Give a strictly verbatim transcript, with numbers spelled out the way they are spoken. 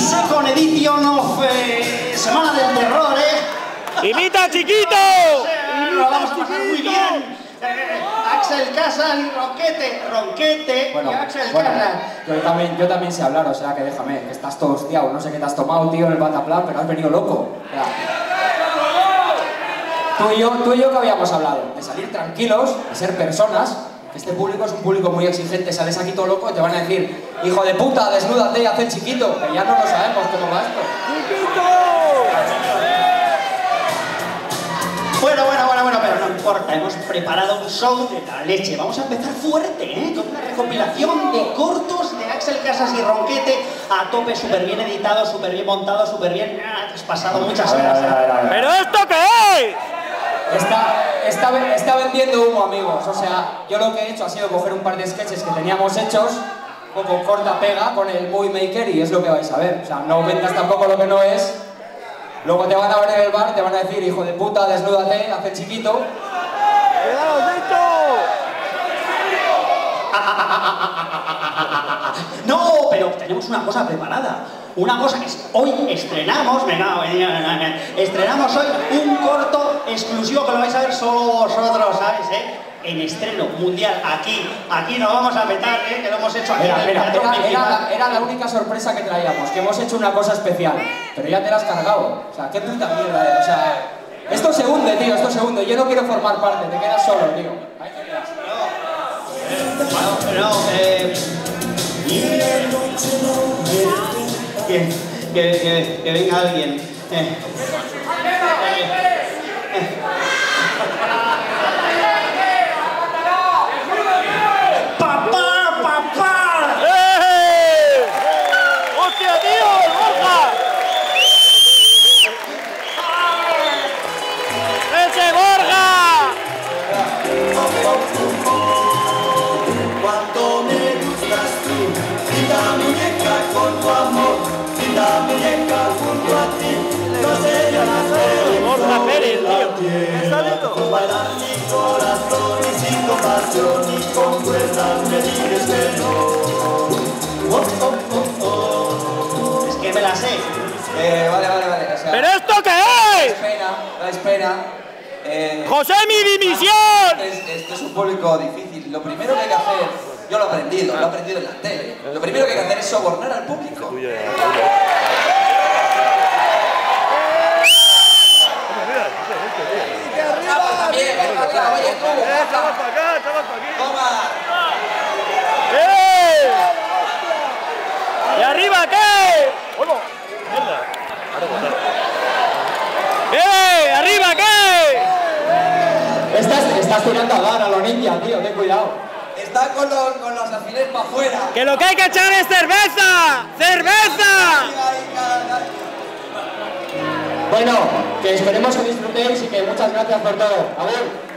Second Edition of eh, Semana del Terror, ¿eh? ¡Imita, chiquito! Lo vamos a pasar muy bien. Eh, Axel Casas y Ronquete, Ronquete bueno, y Axel bueno, Casas. Yo también, yo también sé hablar, o sea que déjame, que estás todo hostiado, no sé qué te has tomado, tío, en el Bataplan, pero has venido loco. O sea, tú y yo, tú y yo que habíamos hablado, de salir tranquilos, de ser personas. Este público es un público muy exigente, sales aquí todo loco y te van a decir, hijo de puta, desnúdate y haz el chiquito, que ya no lo sabemos cómo va esto. ¡Chiquito! Bueno, bueno, bueno, bueno, pero no importa, hemos preparado un show de la leche. Vamos a empezar fuerte, ¿eh? Con una recopilación de cortos de Axel Casas y Ronquete a tope, súper bien editado, súper bien montado, súper bien... Ah, te has pasado muchas A ver, horas. a ver, a ver, a ver. ¿Pero esto qué es? Está, está, está vendiendo humo, amigos. O sea, yo lo que he hecho ha sido coger un par de sketches que teníamos hechos, un poco corta-pega con el Movie Maker y es lo que vais a ver. O sea, no vendas tampoco lo que no es. Luego te van a ver en el bar y te van a decir, hijo de puta, desnúdate, haz el chiquito. ¡Cuidado, Tito! No, pero tenemos una cosa preparada. Una cosa que es, hoy estrenamos, venga, venga, estrenamos hoy un corto exclusivo que lo vais a ver solo vosotros, ¿sabes? ¿Eh? En estreno mundial, aquí, aquí nos vamos a meter, ¿eh? Que lo hemos hecho aquí. Mira, en el mira, teatro era, principal. era, la, era la única sorpresa que traíamos, que hemos hecho una cosa especial, pero ya te la has cargado. O sea, qué puta mierda, eh. O sea, esto se hunde, tío, esto se hunde. Yo no quiero formar parte, te quedas solo, tío. Ahí te quedas. Bueno, pero, eh... Que, que, que, que venga alguien. Eh. ¡Papá, papá! ¡Eh! ¡Hostia, tío! ¡Borja! ¡Ese Borja! Cuánto me gustas tú, linda muñeca con tu amor, linda muñeca junto a ti, no sé yo nacer. Borja Pérez, tío. ¿Está viendo? Baila mi corazón y sin compasión y con fuerza me dices que no. Oh, oh, oh, oh. Es que me la sé. Eh, vale, vale, vale. O sea, ¿Pero esto qué dais es? pena, dais pena. Eh, ¡José, mi dimisión! Es- Esto es un público difícil. Lo primero que hay que hacer, yo lo he aprendido, lo he aprendido en la tele. Lo primero que hay que hacer es sobornar al público. Chaval, también, ven para acá, oye tú, ¡Eh, chaval, para acá, chaval, para aquí! toma. ¡Eh! ¿Y arriba qué? ¡Bueno! ¡Mierda! ¡Eh! ¿Arriba qué? estás, estás tirando a dar a lo ninja, tío, ten cuidado. Está con los, con los alfileres para afuera. ¡Que lo que hay que echar es cerveza! ¡Cerveza! Bueno, que esperemos que disfrutéis y que muchas gracias por todo. A ver.